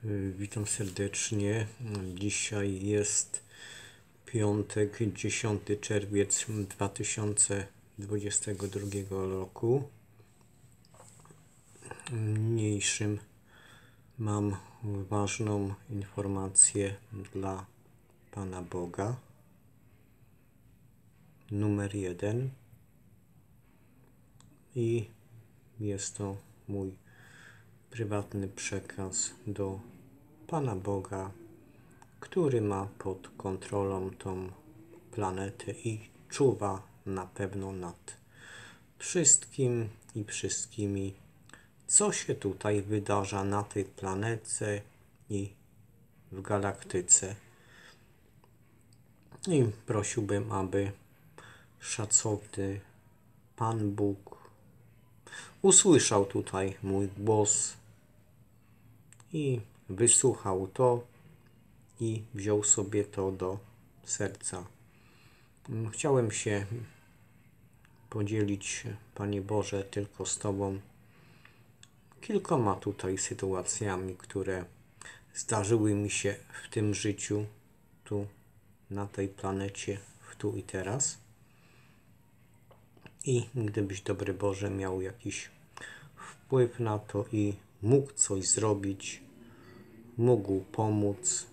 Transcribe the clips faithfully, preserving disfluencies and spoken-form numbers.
Witam serdecznie. Dzisiaj jest piątek, dziesiąty czerwiec dwa tysiące dwudziestego drugiego roku. Niniejszym mam ważną informację dla Pana Boga. Numer jeden. I jest to mój prywatny przekaz do Pana Boga, który ma pod kontrolą tą planetę i czuwa na pewno nad wszystkim i wszystkimi, co się tutaj wydarza na tej planecie i w galaktyce. I prosiłbym, aby szacowny Pan Bóg usłyszał tutaj mój głos i wysłuchał to i wziął sobie to do serca. Chciałem się podzielić, Panie Boże, tylko z Tobą kilkoma tutaj sytuacjami, które zdarzyły mi się w tym życiu, tu na tej planecie, w tu i teraz. I gdybyś, dobry Boże, miał jakiś wpływ na to i mógł coś zrobić, mógł pomóc,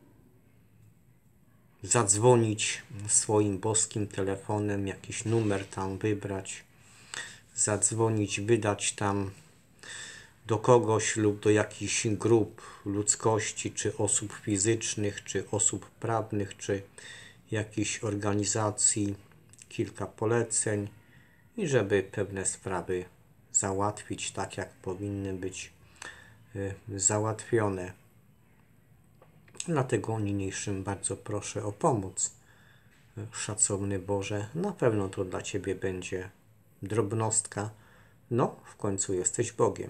zadzwonić swoim boskim telefonem, jakiś numer tam wybrać, zadzwonić, wydać tam do kogoś lub do jakichś grup ludzkości, czy osób fizycznych, czy osób prawnych, czy jakichś organizacji, kilka poleceń i żeby pewne sprawy załatwić tak, jak powinny być y, załatwione. Dlatego niniejszym bardzo proszę o pomoc. Szacowny Boże, na pewno to dla Ciebie będzie drobnostka. No, w końcu jesteś Bogiem.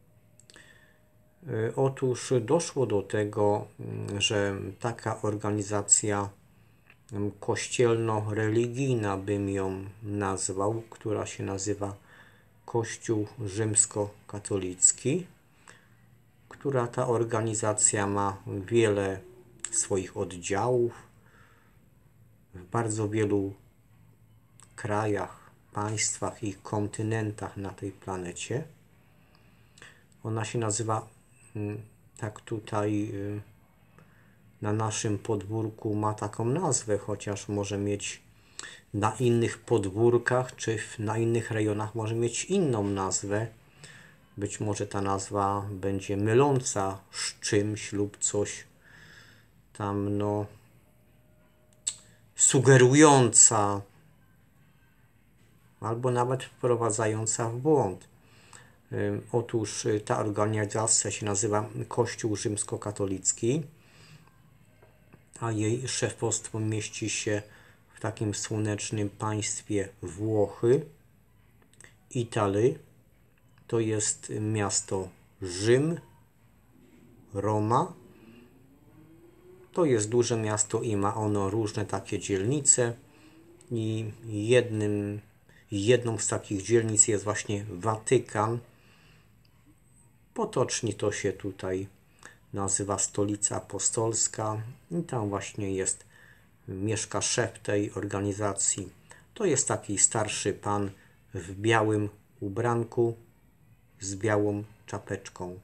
Y, otóż doszło do tego, że taka organizacja kościelno-religijna, bym ją nazwał, która się nazywa Kościół Rzymskokatolicki, która ta organizacja ma wiele swoich oddziałów w bardzo wielu krajach, państwach i kontynentach na tej planecie. Ona się nazywa, tak tutaj na naszym podwórku ma taką nazwę, chociaż może mieć na innych podwórkach czy na innych rejonach może mieć inną nazwę. Być może ta nazwa będzie myląca z czymś lub coś tam no sugerująca albo nawet wprowadzająca w błąd. Otóż ta organizacja się nazywa Kościół Rzymskokatolicki, a jej szefostwo mieści się w takim słonecznym państwie Włochy, Italii. To jest miasto Rzym, Roma. To jest duże miasto i ma ono różne takie dzielnice i jednym, jedną z takich dzielnic jest właśnie Watykan. Potocznie to się tutaj nazywa Stolica Apostolska i tam właśnie jest, mieszka szef tej organizacji. To jest taki starszy pan w białym ubranku z białą czapeczką.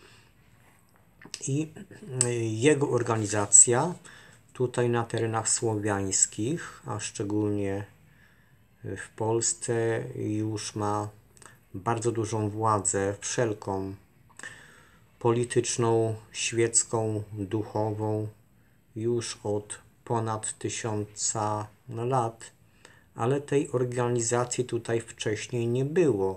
I jego organizacja tutaj na terenach słowiańskich, a szczególnie w Polsce, już ma bardzo dużą władzę wszelką, polityczną, świecką, duchową, już od ponad tysiąca lat, ale tej organizacji tutaj wcześniej nie było.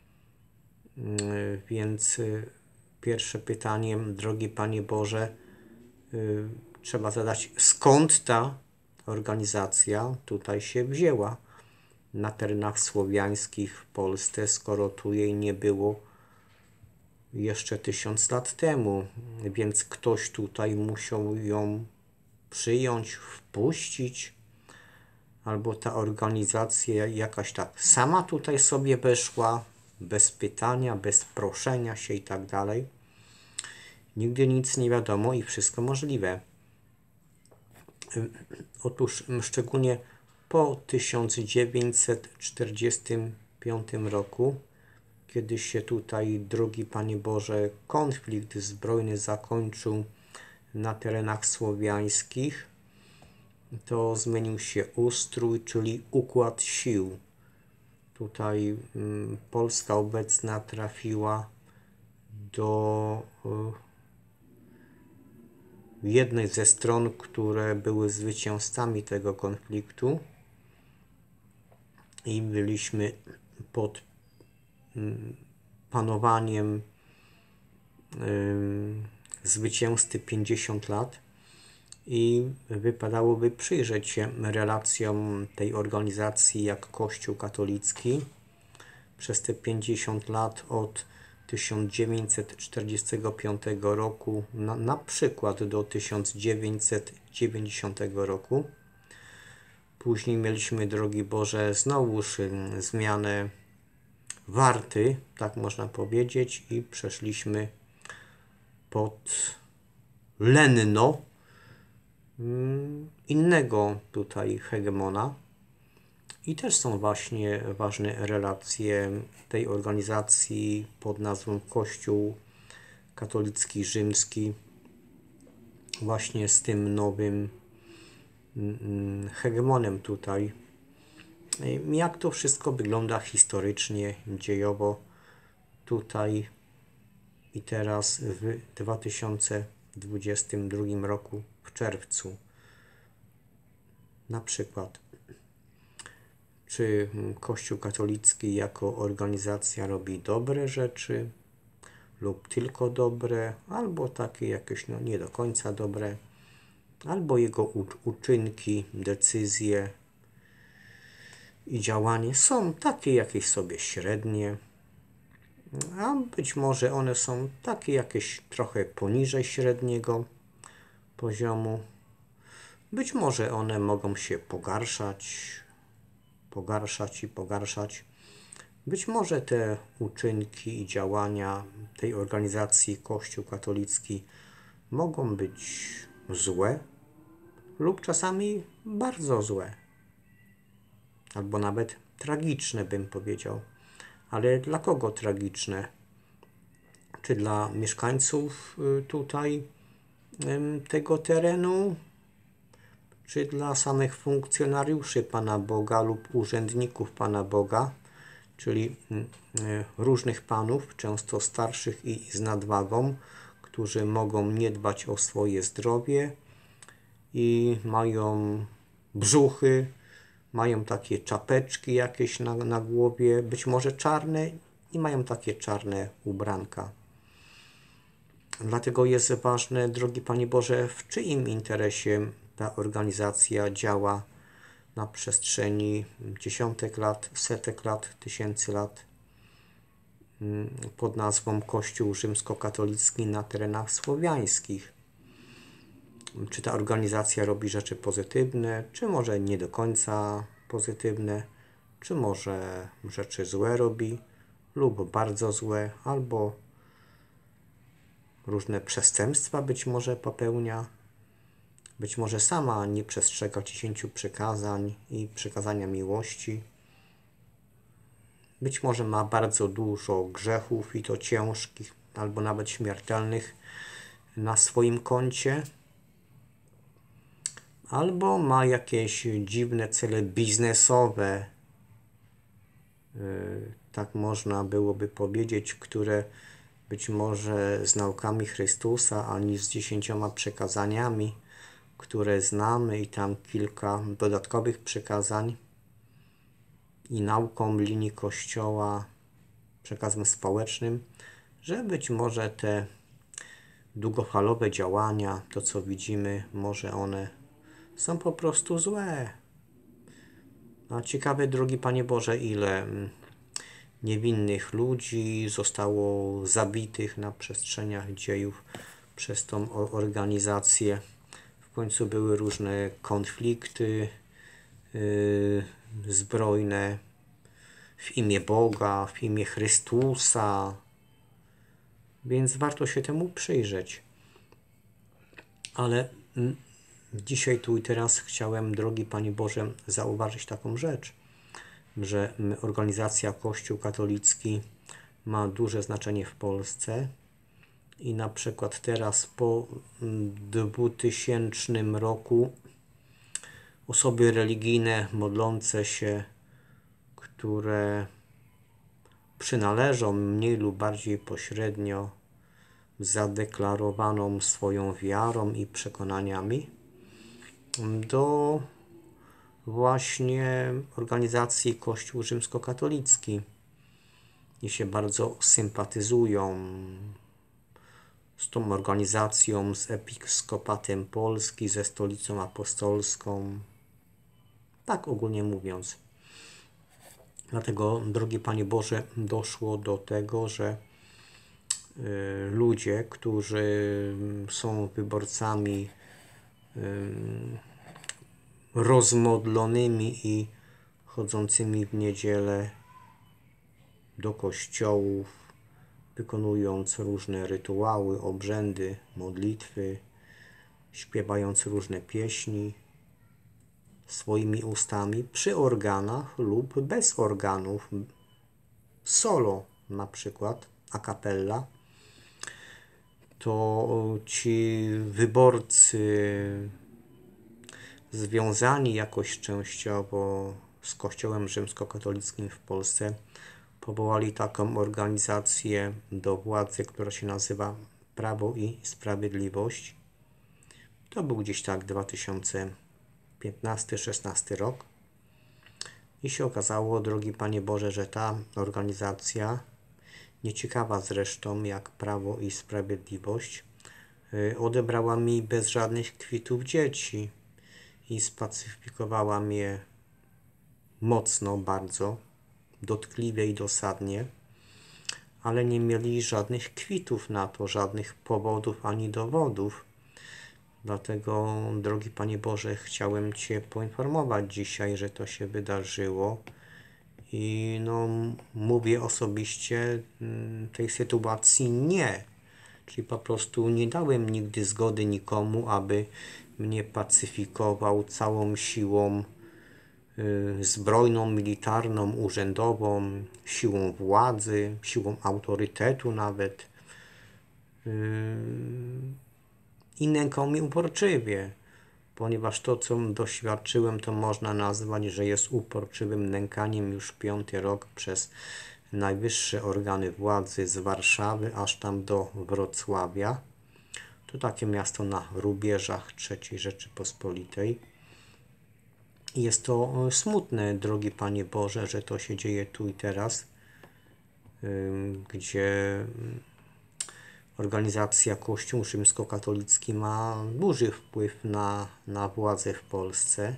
Więc pierwsze pytanie, drogi Panie Boże, trzeba zadać, skąd ta organizacja tutaj się wzięła na terenach słowiańskich w Polsce, skoro tu jej nie było jeszcze tysiąc lat temu, więc ktoś tutaj musiał ją przyjąć, wpuścić, albo ta organizacja jakaś tak sama tutaj sobie weszła, bez pytania, bez proszenia się i tak dalej. Nigdy nic nie wiadomo i wszystko możliwe. Otóż szczególnie po tysiąc dziewięćset czterdziestym piątym roku, kiedy się tutaj, drogi Panie Boże, konflikt zbrojny zakończył na terenach słowiańskich, to zmienił się ustrój, czyli układ sił. Tutaj mm, Polska obecna trafiła do y, jednej ze stron, które były zwycięzcami tego konfliktu i byliśmy pod y, panowaniem y, zwycięzcy pięćdziesiąt lat i wypadałoby przyjrzeć się relacjom tej organizacji jak Kościół katolicki przez te pięćdziesiąt lat od tysiąc dziewięćset czterdziestego piątego roku na, na przykład do tysiąc dziewięćset dziewięćdziesiątego roku. Później mieliśmy, drogi Boże, znowuż zmianę warty, tak można powiedzieć, i przeszliśmy pod lenno innego tutaj hegemona. I też są właśnie ważne relacje tej organizacji pod nazwą Kościół katolicki rzymski właśnie z tym nowym hegemonem tutaj. Jak to wszystko wygląda historycznie, dziejowo tutaj i teraz w dwa tysiące dwudziestym drugim roku w czerwcu. Na przykład, czy Kościół katolicki jako organizacja robi dobre rzeczy lub tylko dobre, albo takie jakieś no, nie do końca dobre, albo jego uczynki, decyzje i działanie są takie jakieś sobie średnie, a być może one są takie jakieś trochę poniżej średniego poziomu. Być może one mogą się pogarszać, pogarszać i pogarszać. Być może te uczynki i działania tej organizacji Kościół katolicki mogą być złe lub czasami bardzo złe, albo nawet tragiczne, bym powiedział. Ale dla kogo tragiczne? Czy dla mieszkańców tutaj tego terenu? Czy dla samych funkcjonariuszy Pana Boga lub urzędników Pana Boga, czyli różnych panów, często starszych i z nadwagą, którzy mogą nie dbać o swoje zdrowie i mają brzuchy, mają takie czapeczki jakieś na, na głowie, być może czarne, i mają takie czarne ubranka. Dlatego jest ważne, drogi Panie Boże, w czyim interesie ta organizacja działa na przestrzeni dziesiątek lat, setek lat, tysięcy lat pod nazwą Kościół rzymskokatolicki na terenach słowiańskich. Czy ta organizacja robi rzeczy pozytywne, czy może nie do końca pozytywne, czy może rzeczy złe robi lub bardzo złe, albo różne przestępstwa być może popełnia. Być może sama nie przestrzega dziesięciu przykazań i przykazania miłości. Być może ma bardzo dużo grzechów i to ciężkich, albo nawet śmiertelnych na swoim koncie. Albo ma jakieś dziwne cele biznesowe, tak można byłoby powiedzieć, które być może z naukami Chrystusa, ani z dziesięcioma przykazaniami, które znamy, i tam kilka dodatkowych przykazań i nauką linii Kościoła, przekazem społecznym, że być może te długofalowe działania, to co widzimy, może one są po prostu złe. A ciekawe, drogi Panie Boże, ile niewinnych ludzi zostało zabitych na przestrzeniach dziejów przez tą organizację. W końcu były różne konflikty yy, zbrojne w imię Boga, w imię Chrystusa. Więc warto się temu przyjrzeć. Ale mm, dzisiaj, tu i teraz chciałem, drogi Panie Boże, zauważyć taką rzecz, że organizacja Kościół katolicki ma duże znaczenie w Polsce i na przykład teraz po dwutysięcznym roku osoby religijne modlące się, które przynależą mniej lub bardziej pośrednio zadeklarowaną swoją wiarą i przekonaniami do właśnie organizacji Kościół rzymskokatolicki i się bardzo sympatyzują z tą organizacją, z Episkopatem Polski, ze Stolicą Apostolską, tak ogólnie mówiąc. Dlatego, drogi Panie Boże, doszło do tego, że y, ludzie, którzy są wyborcami y, rozmodlonymi i chodzącymi w niedzielę do kościołów, wykonując różne rytuały, obrzędy, modlitwy, śpiewając różne pieśni swoimi ustami przy organach lub bez organów, solo na przykład, a cappella, to ci wyborcy związani jakoś częściowo z Kościołem rzymskokatolickim w Polsce powołali taką organizację do władzy, która się nazywa Prawo i Sprawiedliwość. To był gdzieś tak dwa tysiące piętnasty szesnasty rok. I się okazało, drogi Panie Boże, że ta organizacja, nieciekawa zresztą jak Prawo i Sprawiedliwość, odebrała mi bez żadnych kwitów dzieci i spacyfikowała mnie mocno, bardzo, dotkliwie i dosadnie, ale nie mieli żadnych kwitów na to, żadnych powodów ani dowodów. Dlatego, drogi Panie Boże, chciałem Cię poinformować dzisiaj, że to się wydarzyło i no, mówię osobiście tej sytuacji nie. Czyli po prostu nie dałem nigdy zgody nikomu, aby mnie pacyfikował całą siłą y, zbrojną, militarną, urzędową, siłą władzy, siłą autorytetu nawet. Y, I nękał mnie uporczywie, ponieważ to, co doświadczyłem, to można nazwać, że jest uporczywym nękaniem już piąty rok przez najwyższe organy władzy z Warszawy aż tam do Wrocławia. To takie miasto na rubieżach trzeciej Rzeczypospolitej. I jest to smutne, drogi Panie Boże, że to się dzieje tu i teraz, gdzie organizacja Kościół rzymskokatolicki ma duży wpływ na, na władzę w Polsce.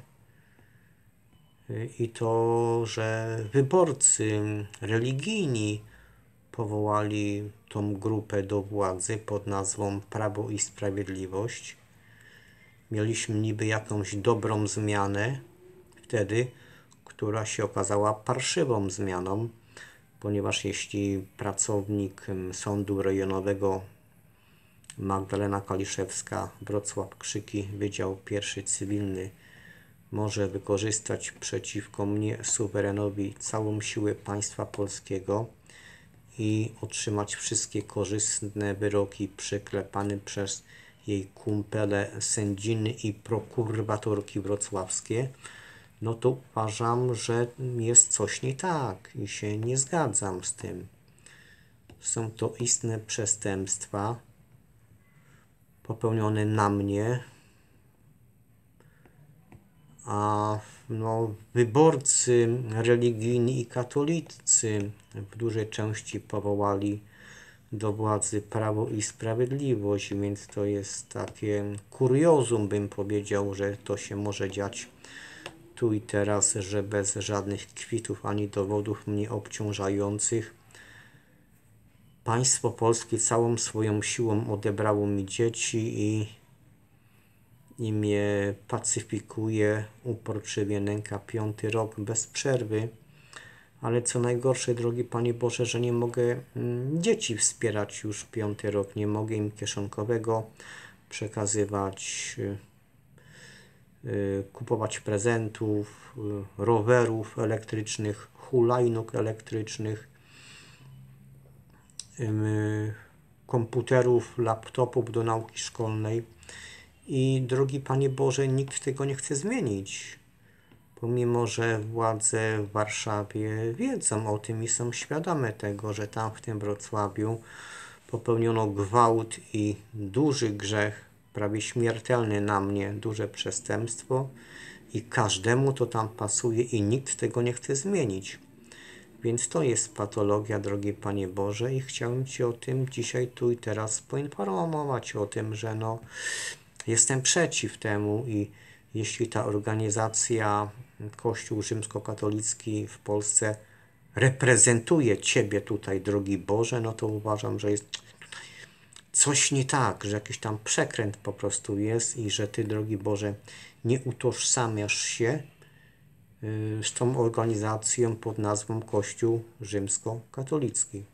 I to, że wyborcy religijni powołali tą grupę do władzy pod nazwą Prawo i Sprawiedliwość. Mieliśmy niby jakąś dobrą zmianę wtedy, która się okazała parszywą zmianą, ponieważ jeśli pracownik Sądu Rejonowego Magdalena Kaliszewska, Wrocław Krzyki, Wydział Pierwszy Cywilny, może wykorzystać przeciwko mnie, suwerenowi, całą siłę państwa polskiego i otrzymać wszystkie korzystne wyroki przyklepane przez jej kumpele sędziny i prokuratorki wrocławskie, no to uważam, że jest coś nie tak i się nie zgadzam z tym. Są to istne przestępstwa popełnione na mnie, a no, wyborcy religijni i katolicy w dużej części powołali do władzy Prawo i Sprawiedliwość, więc to jest takie kuriozum, bym powiedział, że to się może dziać tu i teraz, że bez żadnych kwitów ani dowodów mnie obciążających państwo polskie całą swoją siłą odebrało mi dzieci i i mnie pacyfikuje, uporczywie nęka piąty rok bez przerwy. Ale co najgorsze, drogi Panie Boże, że nie mogę mm, dzieci wspierać już piąty rok, nie mogę im kieszonkowego przekazywać, kupować prezentów, rowerów elektrycznych, hulajnóg elektrycznych, komputerów, laptopów do nauki szkolnej. I drogi Panie Boże, nikt tego nie chce zmienić. Pomimo że władze w Warszawie wiedzą o tym i są świadome tego, że tam w tym Wrocławiu popełniono gwałt i duży grzech, prawie śmiertelny na mnie, duże przestępstwo i każdemu to tam pasuje i nikt tego nie chce zmienić. Więc to jest patologia, drogi Panie Boże, i chciałem Cię o tym dzisiaj, tu i teraz poinformować o tym, że no, jestem przeciw temu i jeśli ta organizacja Kościół Rzymskokatolicki w Polsce reprezentuje Ciebie tutaj, drogi Boże, no to uważam, że jest coś nie tak, że jakiś tam przekręt po prostu jest i że Ty, drogi Boże, nie utożsamiasz się z tą organizacją pod nazwą Kościół Rzymskokatolicki.